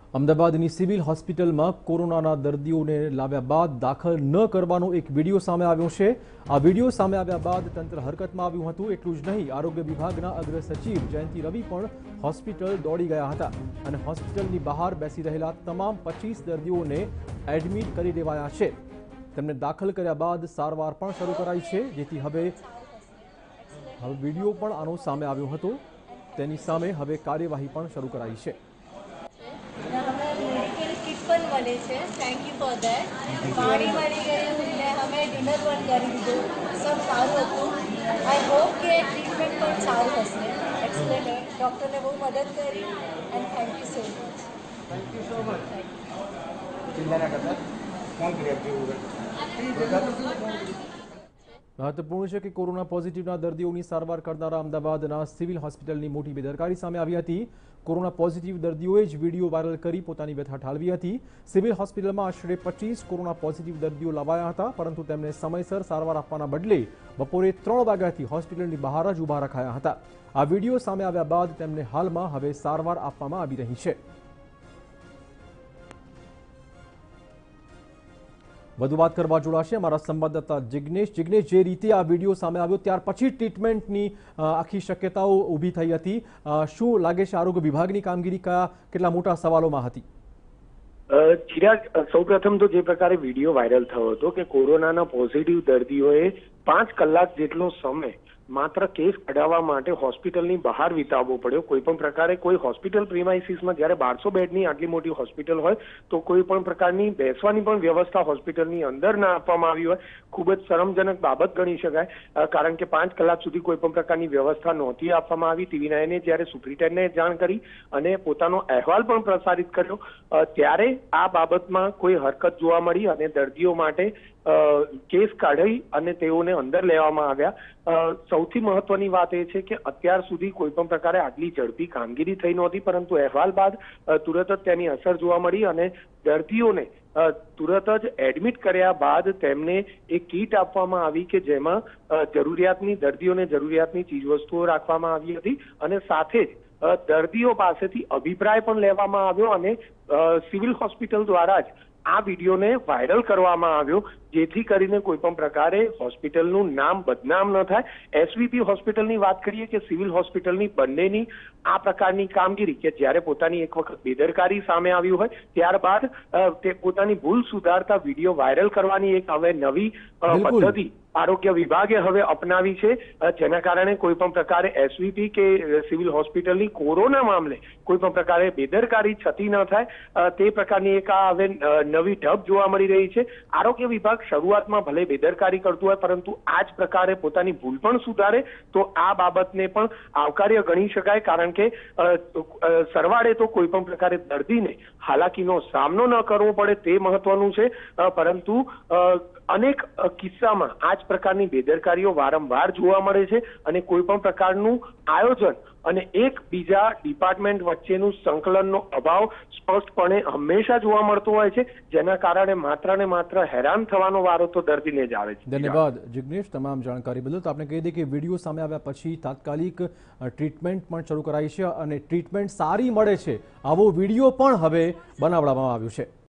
અમદાવાદની સિવિલ હોસ્પિટલમાં કોરોનાના દર્દીઓને લાવ્યા બાદ દાખલ ન કરવાનો એક વિડીયો સામે આવ્યો છે। આ વિડીયો સામે આવ્યા બાદ તંત્ર હરકતમાં આવ્યું હતું। એટલું જ નહીં, આરોગ્ય વિભાગના અગ્ર સચિવ જયંતિ રવિ પણ હોસ્પિટલ દોડી ગયા હતા અને હોસ્પિટલની બહાર બેસી રહેલા તમામ 25 દર્દીઓને એડમિટ કરી દેવાયા છે। તેમને દાખલ કર્યા બાદ સારવાર પણ શરૂ કરાઈ છે, જેથી હવે વિડીયો પણ આનો સામે આવ્યો હતો, તેની સામે હવે કાર્યવાહી પણ શરૂ કરાઈ છે। मले छे, थैंक यू फॉर दैट। पानी मળી ગયું ને અમે ડિનર પણ કરી દીધું, सब સારું હતું। आई होप કે ટ્રીટમેન્ટ પણ સારું હશે। એક્સલેન્ટ ડોક્ટરને બહુ મદદ કરી and thank you so much. Thank you so much. चिंता ना करता कौन महत्वपूर्ण है कि कोरोना पॉजिटिवना दर्दीओनी सारवार करनारा अमदावादना सिविल होस्पिटलनी मोटी बेदरकारी सामे आवी हती। कोरोना पॉजिटिव दर्दीओए ज विडियो वायरल करी पोतानी व्यथा ठालवी हती। सिविल होस्पिटलमां आशरे 25 कोरोना पॉजिटिव दर्दीओ लावाया हता, परंतु तेमने समयसर सारवार आपवाना बदले बपोरे 3 वाग्याथी होस्पिટલની બહાર જ ઊભા રખાયા હતા। આ વિડિયો સામે આવ્યા બાદ તેમને હાલમાં હવે સારવાર આપવામાં આવી રહી છે। વધુ વાત કરવા જોડાશે અમારા સંવાદદાતા જિગ્નેશ। જે રીતે આ વિડીયો સામે આવ્યો ત્યાર પછી ટ્રીટમેન્ટની આખી શક્યતાઓ ઊભી થઈ હતી, શું લાગે છે આરોગ્ય વિભાગની કામગીરી કેટલા મોટા સવાલોમાં હતી? ચિરાગ, સૌપ્રથમ તો જે પ્રકારે વિડીયો વાયરલ થયો હતો કે કોરોનાના પોઝિટિવ દર્દીઓએ 5 કલાક જેટલો સમય માત્ર કેસ કઢાવવા માટે હોસ્પિટલની બહાર વિતાવવો પડ્યો। કોઈ પણ પ્રકારે કોઈ હોસ્પિટલ પ્રીમાઇસીસમાં જ્યારે 1200 બેડની આટલી મોટી હોસ્પિટલ હોય તો કોઈ પણ પ્રકારની બેસવાની પણ વ્યવસ્થા હોસ્પિટલની અંદર ના આપવામાં આવી હોય, ખૂબ જ શરમજનક બાબત ગણી શકાય। કારણ કે 5 કલાક સુધી કોઈ પણ પ્રકારની વ્યવસ્થા નહોતી આપવામાં આવી। TV9એ જ્યારે સુપ્રિન્ટેન્ડન્ટને જાણ કરી અને પોતાનો અહેવાલ પણ પ્રસારિત કર્યો, ત્યારે આ બાબતમાં કોઈ હરકત જોવા મળી અને દર્દીઓ માટે કેસ કાઢી અને તેઓને અંદર લેવામાં આવ્યા। સૌથી મહત્વની વાત એ છે કે અત્યાર સુધી કોઈ પણ પ્રકારે આટલી ઝડપી કામગીરી થઈ નહોતી, પરંતુ અહેવાલ બાદ તુરત જ તેની અસર જોવા મળી અને દર્દીઓને તુરત જ એડમિટ કર્યા બાદ તેમને એક કીટ આપવામાં આવી કે જેમાં દર્દીઓને જરૂરિયાતની ચીજવસ્તુઓ રાખવામાં આવી હતી અને સાથે જ દર્દીઓ પાસેથી અભિપ્રાય પણ લેવામાં આવ્યો અને સિવિલ હોસ્પિટલ દ્વારા જ આ વિડીયોને વાયરલ કરવામાં આવ્યો, જેથી કરીને કોઈ પણ પ્રકારે હોસ્પિટલનું નામ બદનામ ન થાય। એસવીપી હોસ્પિટલની વાત કરીએ કે સિવિલ હોસ્પિટલની બંનેની આ પ્રકારની કામગીરી કે જ્યારે પોતાની એક વખત બેદરકારી સામે આવ્યું હોય ત્યારબાદ તે પોતાની ભૂલ સુધારતા વિડીયો વાયરલ કરવાની એક હવે નવી પદ્ધતિ આરોગ્ય વિભાગે હવે અપનાવી છે, જેના કારણે કોઈ પણ પ્રકારે એસવીપી કે સિવિલ હોસ્પિટલની કોરોના મામલે કોઈ પણ પ્રકારે બેદરકારી છતી ન થાય તે પ્રકારની એક આ હવે નવી ઢબ જોવા મળી રહી છે। આરોગ્ય વિભાગ શરૂઆતમાં ભલે બેદરકારી કરતું હોય, પરંતુ આ જ પ્રકારે પોતાની ભૂલ પણ સુધારે તો આ બાબતને પણ આવકાર્ય ગણી શકાય। કારણ કે સરવાળે તો કોઈ પણ પ્રકારે દર્દીને હાલાકીનો સામનો ન કરવો પડે તે મહત્વનું છે, પરંતુ અનેક કિસ્સામાં આ જ પ્રકારની બેદરકારીઓ વારંવાર જોવા મળે છે અને કોઈ પણ પ્રકારનું આયોજન અને એકબીજા ડિપાર્ટમેન્ટ વચ્ચેનું સંકલનનો અભાવ સ્પષ્ટપણે હંમેશા જોવા મળતો હોય છે, જેના કારણે માત્ર ને માત્ર હેરાન થવાનો વારો તો દર્દીને જ આવે છે। ધન્યવાદ જિગ્નેશ, તમામ જાણકારી બદલ। તો આપણે કહી દઈએ કે વિડીયો સામે આવ્યા પછી તાત્કાલિક ટ્રીટમેન્ટ પણ શરૂ કરાઈ છે અને ટ્રીટમેન્ટ સારી મળે છે આવો વિડીયો પણ હવે બનાવવામાં આવ્યો છે।